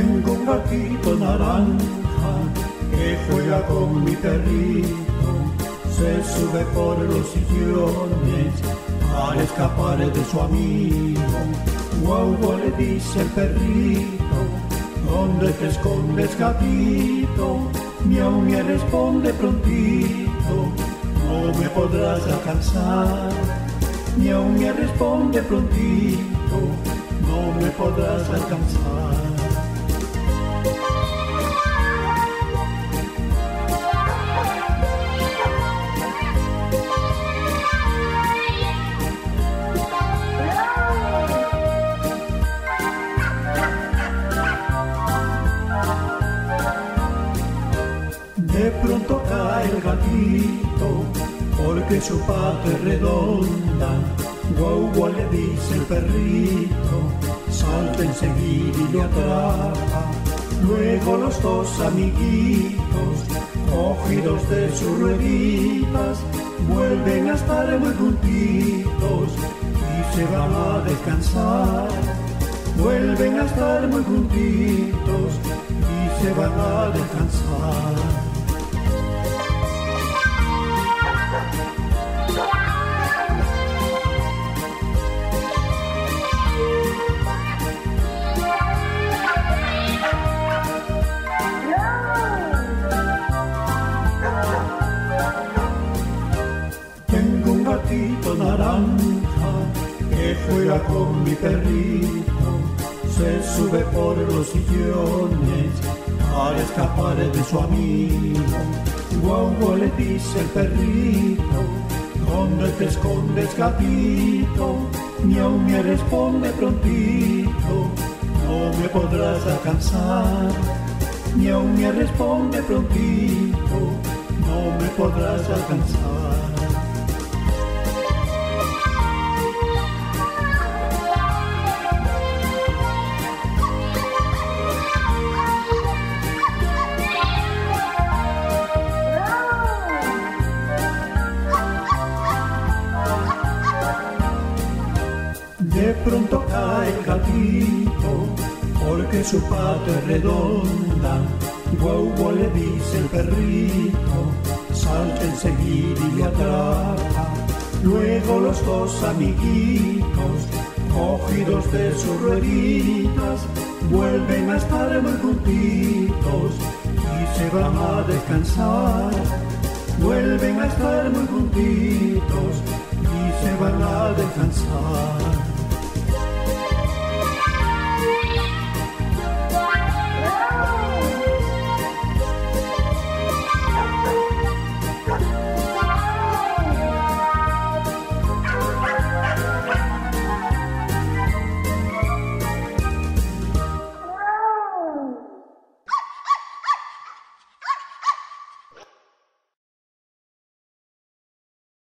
Tengo un gatito naranja que juega con mi perrito, se sube por los sillones para escapar de su amigo. Guau, guau, le dice el perrito, ¿dónde te escondes, gatito? Miau, me responde prontito, no me podrás alcanzar. Miau, me responde prontito, no me podrás alcanzar. De pronto cae el gatito, porque su pata es redonda. Guau, guau, le dice el perrito, salta enseguida y lo atrapa. Luego los dos amiguitos, cogidos de sus rueditas, vuelven a estar muy juntitos y se van a descansar. Vuelven a estar muy juntitos y se van a descansar. Tengo un gatito naranja que juega con mi perrito, se sube por los sillones para escapar de su amigo. Guau, guau, le dice el perrito, ¿dónde te escondes, gatito? Miau, me responde prontito, no me podrás alcanzar. Miau, me responde prontito, no me podrás alcanzar. De pronto cae el gatito, porque su pata es redonda. Guau, guau, le dice el perrito, salta enseguida y le atrapa. Luego los dos amiguitos, cogidos de sus rueditas, vuelven a estar muy juntitos y se van a descansar. Vuelven a estar muy juntitos y se van a descansar.